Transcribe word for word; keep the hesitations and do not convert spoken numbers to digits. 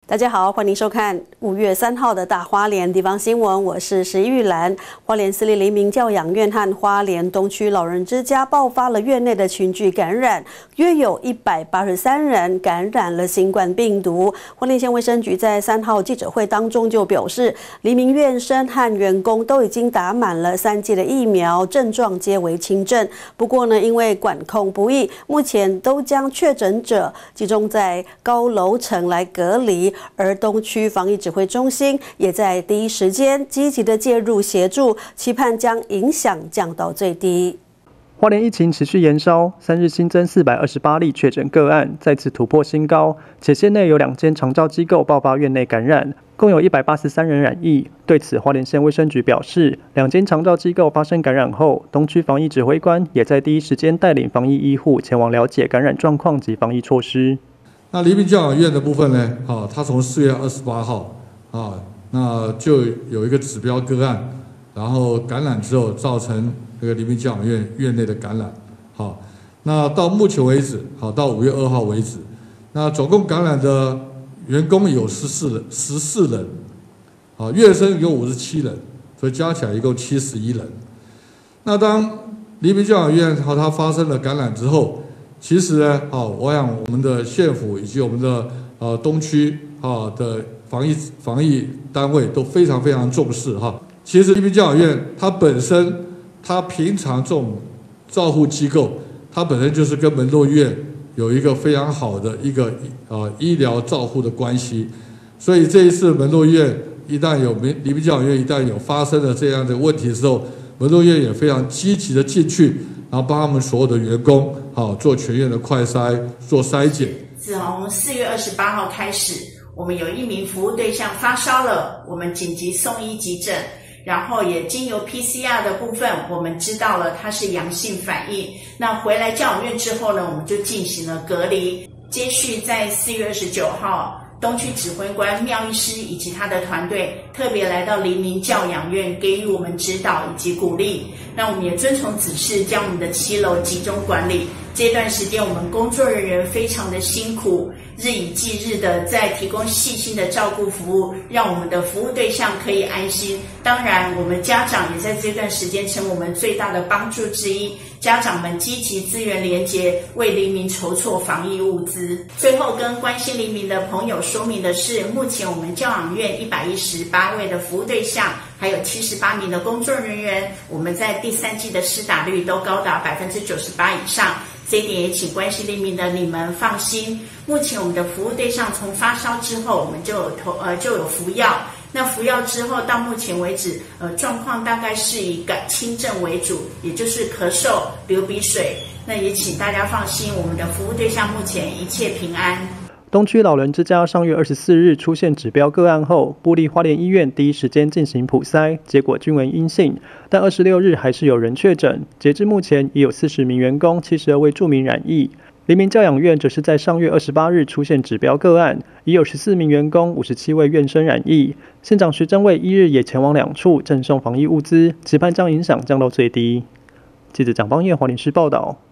大家好，欢迎收看五月三号的大花莲地方新闻，我是石玉兰。花莲市立黎明教养院和花莲东区老人之家爆发了院内的群聚感染，约有一百八十三人感染了新冠病毒。花莲县卫生局在三号记者会当中就表示，黎明院生和员工都已经打满了三剂的疫苗，症状皆为轻症。不过呢，因为管控不易，目前都将确诊者集中在高楼层来隔离。而东区防疫指挥中心也在第一时间积极的介入协助，期盼将影响降到最低。 花莲疫情持续延烧，三日新增四百二十八例确诊个案，再次突破新高，且县内有两间长照机构爆发院内感染，共有一百八十三人染疫。对此，花莲县卫生局表示，两间长照机构发生感染后，东区防疫指挥官也在第一时间带领防疫医护前往了解感染状况及防疫措施。 那黎明教养院的部分呢？啊，它从四月二十八号啊，那就有一个指标个案，然后感染之后造成这个黎明教养院院内的感染。好，那到目前为止，好到五月二号为止，那总共感染的员工有十四人，十四人，啊，院生有五十七人，所以加起来一共七十一人。那当黎明教养院和它发生了感染之后，其实呢，好，我想我们的县府以及我们的呃东区啊的防疫防疫单位都非常非常重视哈。其实黎明教养院它本身，它平常这种照护机构，它本身就是跟门诺医院有一个非常好的一个呃医疗照护的关系，所以这一次门诺医院一旦有黎明教养院一旦有发生了这样的问题的时候，门诺医院也非常积极的进去，然后帮他们所有的员工。好，做全院的快筛，做筛检。 自从四月二十八号开始，我们有一名服务对象发烧了，我们紧急送医急诊，然后也经由 P C R 的部分，我们知道了它是阳性反应。那回来教养院之后呢，我们就进行了隔离。接续在四月二十九号，东区指挥官廖医师以及他的团队特别来到黎明教养院，给予我们指导以及鼓励。那我们也遵从指示，将我们的七楼集中管理。这段时间，我们工作人员非常的辛苦，日以继日的在提供细心的照顾服务，让我们的服务对象可以安心。当然，我们家长也在这段时间成我们最大的帮助之一。家长们积极资源连结，为黎明筹措防疫物资。最后，跟关心黎明的朋友说明的是，目前我们教养院一百一十八位的服务对象，还有七十八名的工作人员，我们在第三季的施打率都高达百分之九十八以上。这一点也请关心黎明的你们放心。目前我们的服务对象从发烧之后，我们就有投呃就有服药。那服药之后，到目前为止，呃，状况大概是以感轻症为主，也就是咳嗽、流鼻水。那也请大家放心，我们的服务对象目前一切平安。 东区老人之家上月二十四日出现指标个案后，部立花莲医院第一时间进行普筛，结果均为阴性，但二十六日还是有人确诊。截至目前，已有四十名员工、七十二位住民染疫。黎明教养院则是在上月二十八日出现指标个案，已有十四名员工、五十七位院生染疫。县长徐正伟一日也前往两处赠送防疫物资，期盼将影响降到最低。记者蒋邦彦华联市报道。